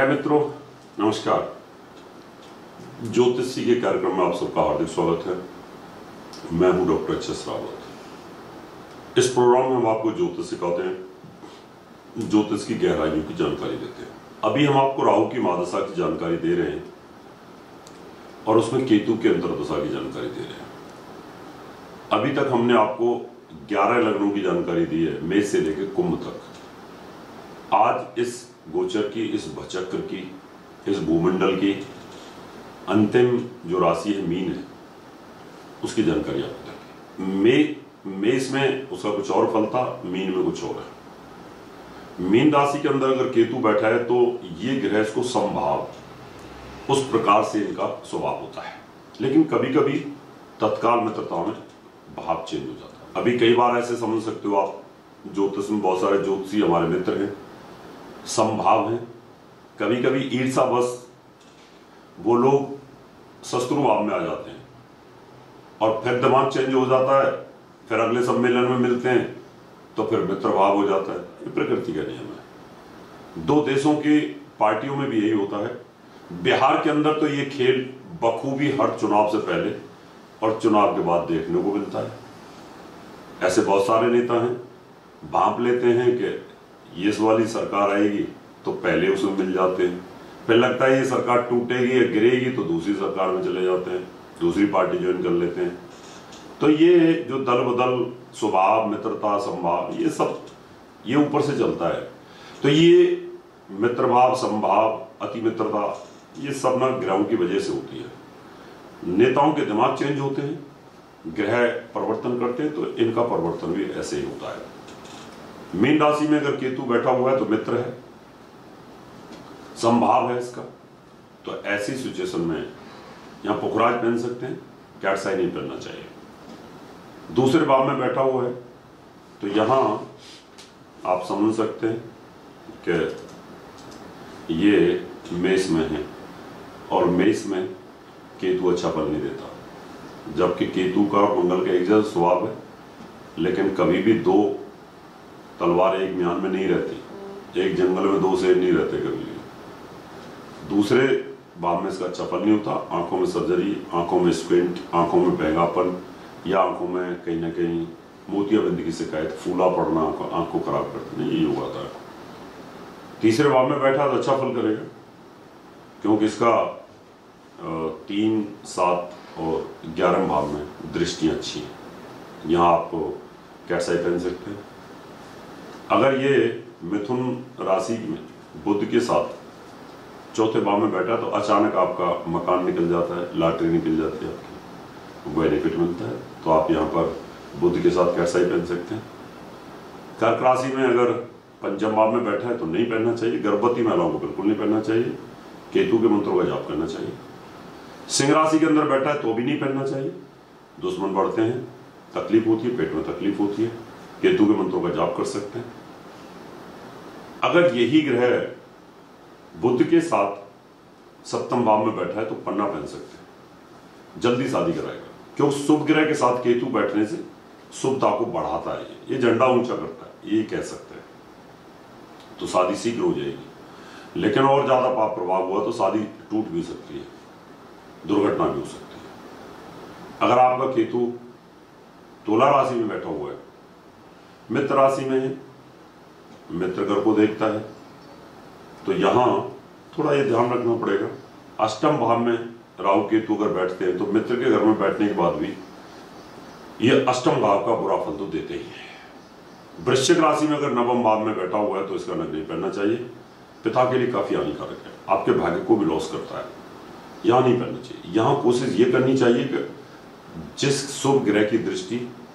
मित्रों, नमस्कार। ज्योतिषी के कार्यक्रम में आप सबका हार्दिक स्वागत है। मैं हूं डॉक्टर एच.एस. रावत। इस प्रोग्राम में हम आपको ज्योतिष सिखाते हैं, ज्योतिष की गहराइयों की जानकारी देते हैं। अभी हम आपको राहु की महादशा की जानकारी दे रहे हैं और उसमें केतु के अंतर्दशा की जानकारी दे रहे हैं। अभी तक हमने आपको 11 लग्नों की जानकारी दी है, मेष से लेकर कुंभ तक। आज इस गोचर की, इस भचक्र की, इस भूमंडल की अंतिम जो राशि है मीन है, उसकी जानकारी आपको देंगे। मेष में उसका कुछ और फल था, मीन में कुछ और है। मीन राशि के अंदर अगर केतु बैठा है तो ये ग्रह इसको संभाव, उस प्रकार से इनका स्वभाव होता है। लेकिन कभी कभी तत्काल मित्रता में भाव चेंज हो जाता है। अभी कई बार ऐसे समझ सकते हो आप, ज्योतिष में बहुत सारे ज्योतिषी हमारे मित्र हैं, संभाव हैं। कभी कभी ईर्ष्यावश वो लोग शत्रु भाव में आ जाते हैं और फिर दिमाग चेंज हो जाता है, फिर अगले सम्मेलन में मिलते हैं तो फिर मित्र भाव हो जाता है। ये प्रकृति का नियम है। दो देशों की पार्टियों में भी यही होता है। बिहार के अंदर तो ये खेल बखूबी हर चुनाव से पहले और चुनाव के बाद देखने को मिलता है। ऐसे बहुत सारे नेता हैं, भांप लेते हैं कि ये इस वाली सरकार आएगी तो पहले उसमें मिल जाते हैं, फिर लगता है ये सरकार टूटेगी या गिरेगी तो दूसरी सरकार में चले जाते हैं, दूसरी पार्टी ज्वाइन कर लेते हैं। तो ये जो दल बदल, स्वभाव, मित्रता, संभाव, ये सब ये ऊपर से चलता है। तो ये मित्रभाव, संभाव, अति मित्रता, ये सब ना ग्रहों की वजह से होती है। नेताओं के दिमाग चेंज होते हैं, ग्रह परिवर्तन करते हैं, तो इनका परिवर्तन भी ऐसे ही होता है। मीन राशि में अगर केतु बैठा हुआ है तो मित्र है, संभाव है इसका। तो ऐसी सिचुएशन में यहां पुखराज पहन सकते हैं, कैटसाई नहीं पहनना चाहिए। दूसरे भाव में बैठा हुआ है तो यहां आप समझ सकते हैं कि ये मेष में है और मेष में केतु अच्छा फल नहीं देता, जबकि केतु का और मंगल का एक जैसा स्वभाव है। लेकिन कभी भी दो तलवार एक म्यान में नहीं रहती, एक जंगल में दो शेर नहीं रहते कभी भी। दूसरे भाव में इसका अच्छा फल नहीं होता। आंखों में सर्जरी, आंखों में स्क्विंट, आंखों में बहगापन या आंखों में कहीं ना कहीं मोतियाबिंद की शिकायत, फूला पड़ना, आंख को खराब करते नहीं, ये योग आता है। तीसरे भाव में बैठा तो अच्छा फल करेगा, क्योंकि इसका 3, 7 और 11 भाव में दृष्टियां अच्छी हैं। यहाँ आप कैटसाई पहन सकते हैं। अगर ये मिथुन राशि में बुध के साथ चौथे भाव में बैठा तो अचानक आपका मकान निकल जाता है, लॉटरी निकल जाती है, आपकी बेनिफिट मिलता है। तो आप यहाँ पर बुध के साथ कैटसाई पहन सकते हैं। कर्क राशि में अगर पंचम भाव में बैठा है तो नहीं पहनना चाहिए। गर्भवती महिलाओं को बिल्कुल नहीं पहनना चाहिए। केतु के मंत्रों का जाप करना चाहिए। सिंह राशि के अंदर बैठा है तो भी नहीं पहनना चाहिए। दुश्मन बढ़ते हैं, तकलीफ होती है, पेट में तकलीफ होती है। केतु के मंत्रों का जाप कर सकते हैं। अगर यही ग्रह बुध के साथ सप्तम भाव में बैठा है तो पन्ना पहन सकते हैं, जल्दी शादी कराएगा। क्योंकि शुभ ग्रह के साथ केतु बैठने से शुभता को बढ़ाता है, ये झंडा ऊंचा करता है, ये कह सकते हैं। तो शादी शीघ्र हो जाएगी। लेकिन और ज्यादा पाप प्रभाव हुआ तो शादी टूट भी सकती है, दुर्घटना भी हो सकती है। अगर आपका केतु तुला राशि में बैठा हुआ है, मित्र राशि में है, मित्र घर को देखता है, तो यहां थोड़ा ये ध्यान रखना पड़ेगा। अष्टम भाव में राहु केतु अगर बैठते हैं तो मित्र के घर में बैठने के बाद भी ये अष्टम भाव का बुरा फल तो देते ही है। वृश्चिक राशि में अगर नवम भाव में बैठा हुआ है तो इसका नग नहीं पहनना चाहिए, पिता के लिए काफी हानिकारक है, आपके भाग्य को भी लॉस करता है। यहां नहीं पहनना चाहिए। यहां कोशिश ये करनी चाहिए कि जिस शुभ ग्रह की दृष्टि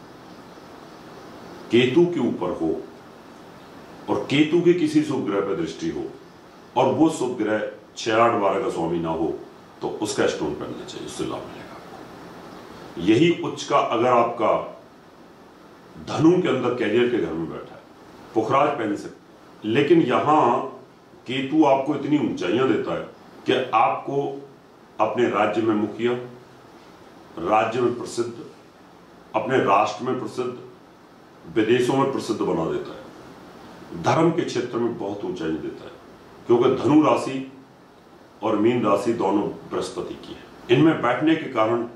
केतु के ऊपर हो और केतु के किसी शुभ ग्रह पर दृष्टि हो और वो शुभ ग्रह 6, 8, 12 का स्वामी ना हो तो उसका स्टोन पहनना चाहिए, उससे लाभ मिलेगा आपको। यही उच्च का अगर आपका धनु के अंदर कैरियर के घर में बैठा है, पुखराज पहन सकते। लेकिन यहां केतु आपको इतनी ऊंचाइयां देता है कि आपको अपने राज्य में मुखिया, राज्य में प्रसिद्ध, अपने राष्ट्र में प्रसिद्ध, विदेशों में प्रसिद्ध बना देता है। धर्म के क्षेत्र में बहुत ऊंचाई देता है, क्योंकि धनु राशि और मीन राशि दोनों बृहस्पति की है। इनमें बैठने के कारण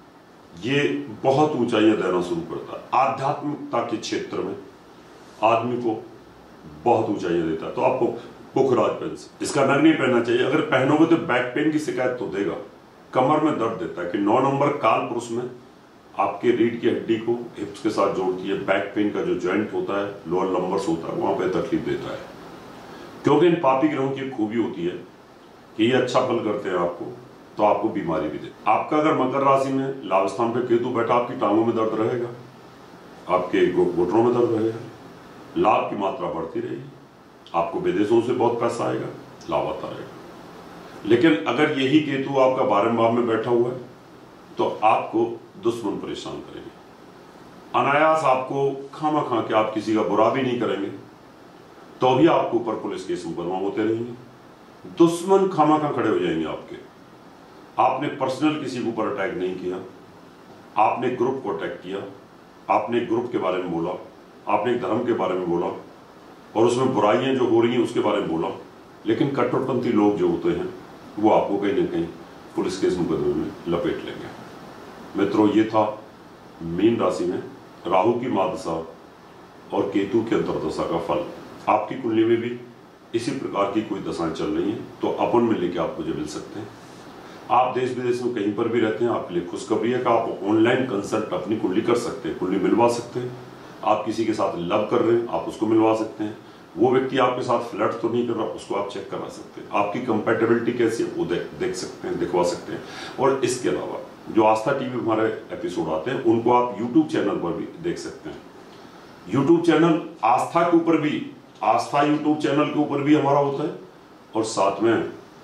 ये बहुत ऊंचाइयां देना शुरू करता है। आध्यात्मिकता के क्षेत्र में आदमी को बहुत ऊंचाइयां देता है। तो आपको पुखराज पहन सकते, इसका नग नहीं पहनना चाहिए। अगर पहनोगे तो बैक पेन की शिकायत तो देगा, कमर में दर्द देता है। कि 9 नंबर काल पुरुष में आपके रीढ़ की हड्डी को हिप्स के साथ जोड़ती है। बैक पेन का जो जॉइंट होता है, लोअर लंबर्स होता है, वहां पे तकलीफ देता है। क्योंकि इन पापी ग्रहों की खूबी होती है कि ये अच्छा फल करते हैं आपको, तो आपको बीमारी भी दे। आपका अगर मकर राशि में लाभ स्थान पे केतु बैठा, आपकी टांगों में दर्द रहेगा, आपके घुटनों में दर्द रहेगा, लाभ की मात्रा बढ़ती रहेगी, आपको विदेशों से बहुत पैसा आएगा, लाभ आता रहेगा। लेकिन अगर यही केतु आपका 12वें भाव में बैठा हुआ है तो आपको दुश्मन परेशान करेंगे। अनायास आपको खामा खा के, आप किसी का बुरा भी नहीं करेंगे तो भी आपके ऊपर पुलिस केस मुकदमा होते रहेंगे। दुश्मन खामा खा खड़े हो जाएंगे आपके। आपने पर्सनल किसी के ऊपर अटैक नहीं किया, आपने ग्रुप को अटैक किया, आपने ग्रुप के बारे में बोला, आपने एक धर्म के बारे में बोला और उसमें बुराइयां जो हो रही हैं उसके बारे में बोला। लेकिन कट्टरपंथी लोग जो होते हैं वो आपको कहीं ना कहीं पुलिस केस मुकदमे में लपेट लेंगे। मित्रों, ये था मीन राशि में राहु की महादशा और केतु की अंतर्दशा का फल। आपकी कुंडली में भी इसी प्रकार की कोई दशाएं चल रही हैं तो अपन में लेके आप मुझे मिल सकते हैं। आप देश विदेश में कहीं पर भी रहते हैं, आपके लिए खुशखबरी है कि आप ऑनलाइन कंसल्ट अपनी कुंडली कर सकते हैं, कुंडली मिलवा सकते हैं। आप किसी के साथ लव कर रहे हैं, आप उसको मिलवा सकते हैं। वो व्यक्ति आपके साथ फ्लर्ट तो नहीं कर रहा, उसको आप चेक करा सकते हैं। आपकी कंपैटिबिलिटी कैसी है वो देख सकते हैं, दिखवा सकते हैं। और इसके अलावा जो आस्था टीवी हमारे एपिसोड आते हैं उनको आप यूट्यूब चैनल पर भी देख सकते हैं। यूट्यूब चैनल आस्था के ऊपर भी, आस्था यूट्यूब चैनल के ऊपर भी हमारा होता है और साथ में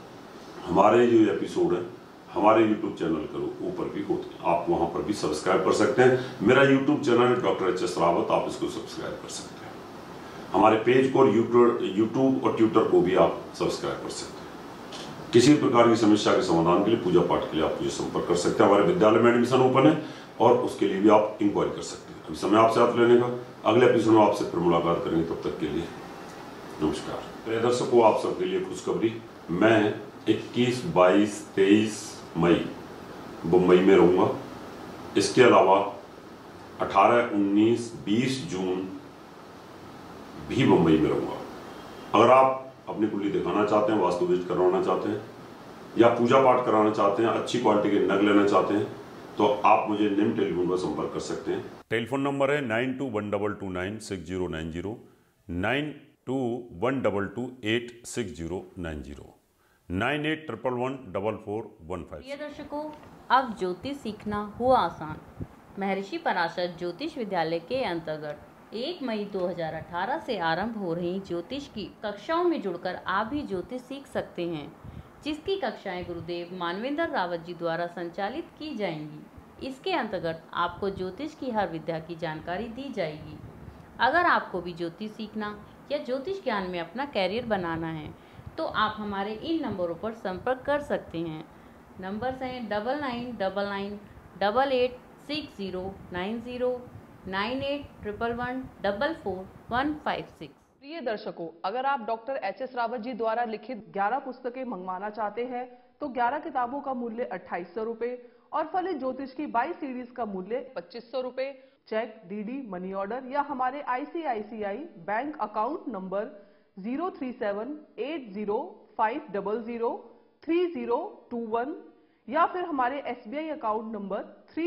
हमारे जो एपिसोड है हमारे यूट्यूब चैनल के ऊपर भी होते हैं। आप वहां पर भी सब्सक्राइब कर सकते हैं। मेरा यूट्यूब चैनल है डॉक्टर एच.एस. रावत, आप इसको सब्सक्राइब कर सकते हैं। हमारे पेज को यूट्यूब और ट्विटर को भी आप सब्सक्राइब कर सकते हैं। किसी प्रकार की समस्या के समाधान के लिए, पूजा पाठ के लिए आप मुझे संपर्क कर सकते हैं। हमारे विद्यालय में एडमिशन ओपन है और उसके लिए भी आप इंक्वायरी कर सकते हैं। अभी समय आपसे हाथ लेने का, अगले एपिसोड में आपसे फिर मुलाकात करेंगे। तब तक के लिए नमस्कार। प्रिय दर्शकों, आप सबके लिए खुशखबरी, मैं 21, 22, 23 मई मुंबई में रहूंगा। इसके अलावा 18, 19, 20 जून भी मुंबई में रहूंगा। अगर आप अपनी कुंडली दिखाना चाहते हैं, वास्तु विजिट करवाना चाहते हैं या पूजा पाठ कराना चाहते हैं, अच्छी क्वालिटी के नग लेना चाहते हैं तो आप मुझे निम्न टेलीफोन पर संपर्क कर सकते हैं। टेलीफोन नंबर है 9212296090, 9212286090, 98114415। प्रिय दर्शकों, अब ज्योतिष सीखना हुआ आसान। महर्षि पराशर ज्योतिष विद्यालय के अंतर्गत 1 मई 2018 से आरंभ हो रही ज्योतिष की कक्षाओं में जुड़कर आप भी ज्योतिष सीख सकते हैं, जिसकी कक्षाएं गुरुदेव मानवेंद्र रावत जी द्वारा संचालित की जाएंगी। इसके अंतर्गत आपको ज्योतिष की हर विद्या की जानकारी दी जाएगी। अगर आपको भी ज्योतिष सीखना या ज्योतिष ज्ञान में अपना कैरियर बनाना है तो आप हमारे इन नंबरों पर संपर्क कर सकते हैं। नंबर्स हैं 9999886090, 9811444156। प्रिय दर्शकों, अगर आप डॉक्टर एच.एस. रावत जी द्वारा लिखित 11 पुस्तकें मंगवाना चाहते हैं तो 11 किताबों का मूल्य 2800 रुपए और फलित ज्योतिष की 22 सीरीज का मूल्य 2500 रुपए। चेक, डीडी, मनी ऑर्डर या हमारे ICICI बैंक अकाउंट नंबर 0378050003021 या फिर हमारे SBI अकाउंट नंबर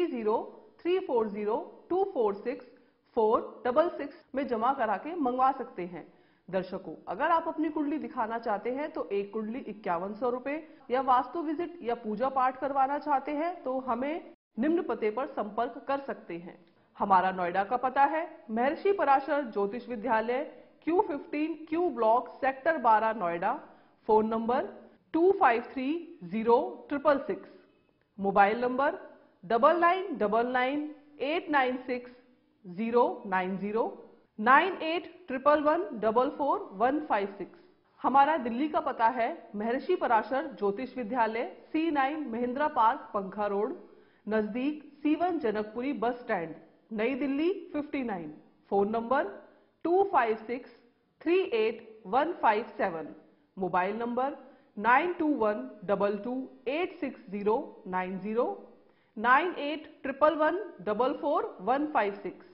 3034024646 में जमा करा के मंगवा सकते हैं। दर्शकों, अगर आप अपनी कुंडली दिखाना चाहते हैं तो एक कुंडली 5100 रुपए या वास्तु विजिट या पूजा पाठ करवाना चाहते हैं तो हमें निम्न पते पर संपर्क कर सकते हैं। हमारा नोएडा का पता है महर्षि पराशर ज्योतिष विद्यालय, Q15 Q block, sector 12, Noida. Phone number 25306666। Mobile number 9999896090, 9811444156। हमारा दिल्ली का पता है महर्षि पराशर ज्योतिष विद्यालय, C9 महिंद्रा पार्क, पंखा रोड, नजदीक C1 Janakpuri bus stand, New Delhi 59। Phone number 25638157। Mobile number 9212286090, 9811144156।